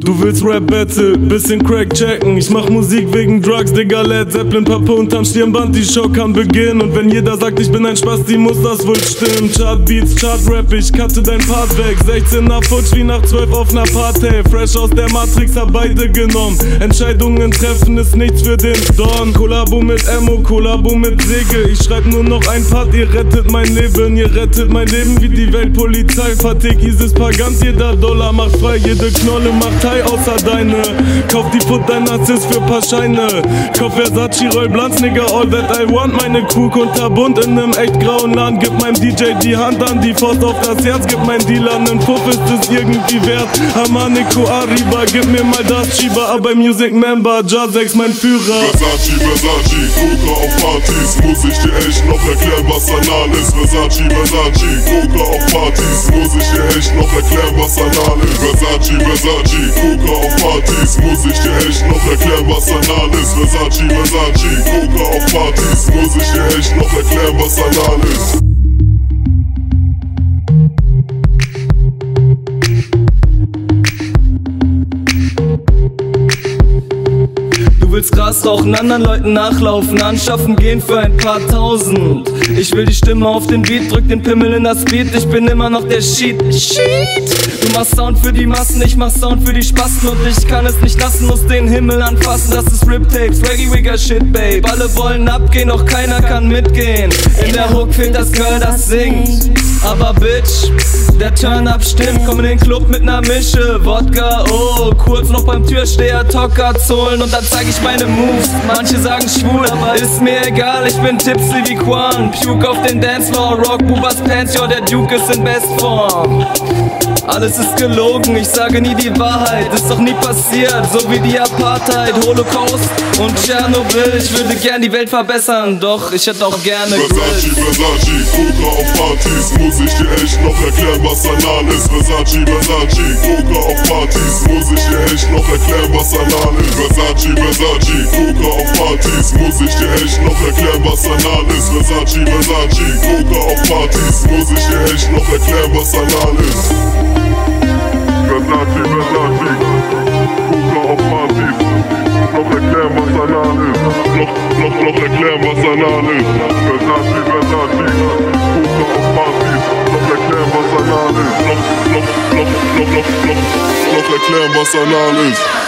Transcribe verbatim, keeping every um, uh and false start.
Du willst Rap-Battle, bisschen Crack checken. Ich mach Musik wegen Drugs, Digga, Led Zeppelin, Pappe unterm Stirnband. Die Show kann beginnen. Und wenn jeder sagt, ich bin ein Spasti, muss das wohl stimmen. Chart-Beats, Chart-Rap, ich cutte dein Part weg. sechzehner Futsch wie nach zwölf auf ner Party. Fresh aus der Matrix, hab beide genommen. Entscheidungen treffen ist nichts für den Don. Kollabo mit Emo, Kollabo mit Segel. Ich schreib nur noch ein Part, ihr rettet mein Leben. Ihr rettet mein Leben wie die Weltpolizei. Fatik, Isis, Pagans, jeder Dollar macht frei. Jede Knolle macht Teil außer deine. Kauf die Foot, dein Narzisst für paar Scheine. Kauf Versace, Roll Blunts, Nigga, all that I want. Meine Crew kunterbunt in nem echt grauen Land. Gib meinem D J die Hand an, die Faust auf das Herz. Gib mein Dealer nen Puff, ist es irgendwie wert. Hamanico Arriba, gib mir mal das Schieber. Aber Music Member, Jazex mein Führer. Versace, Versace, Koka auf Partys. Muss ich dir echt noch erklären, was anal ist. Versace, Versace, Koka auf Partys. Muss ich dir echt noch erklären, was anal ist. Versace, Versace, Koka auf Partys. Muss ich dir echt noch erklären, was anal ist. Versace, Versace, Koka auf Partys. Muss ich dir echt noch erklären, was anal ist. Du willst Gras rauchen, anderen Leuten nachlaufen, anschaffen gehen für ein paar Tausend. Ich will die Stimme auf den Beat, drück den Pimmel in das Beat, ich bin immer noch der Sheet. Sheet. Du machst Sound für die Massen, ich mach Sound für die Spasten. Und ich kann es nicht lassen, muss den Himmel anfassen. Das ist Rip-Tapes, Reggae-Wigger Shit, babe. Alle wollen abgehen, doch keiner kann mitgehen. In der Hook fehlt das Girl, das singt. Aber Bitch, der Turn-Up stimmt. Komm in den Club mit ner Mische, Wodka, oh. Kurz noch beim Türsteher Tockerts holen und dann zeig ich meine Moves. Manche sagen schwul, aber ist mir egal, ich bin tipsy wie Quan. Puke auf den Dancefloor, Rock, Bubas Pants, yo, der Duke ist in Bestform. Alles ist gelogen, ich sage nie die Wahrheit, ist doch nie passiert, so wie die Apartheid, Holocaust und Tschernobyl. Ich würde gern die Welt verbessern, doch ich hätte auch gerne Versace, Versace, Koka auf Partys. Muss ich dir echt noch erklären, was anal ist. Versace, Versace, Koka auf Partys. Muss ich dir echt noch erklären, was anal ist. Versace, Versace, Koka auf Partys. Muss ich dir echt noch erklären, was anal ist. Versace, Versace, Koka auf Partys. Muss ich dir echt noch erklären, was anal ist. Versace, Versace, Koka auf Partys. Noch erklären, was anal ist. Noch, noch, noch erklären, was anal ist. Versace, Versace, Koka auf Partys. Noch erklären, was anal ist. Noch, noch, noch, noch, noch, noch, noch erklären, was anal ist.